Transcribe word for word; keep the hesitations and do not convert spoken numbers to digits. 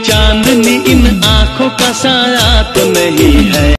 चांदनी इन आंखों का साया तो नहीं है।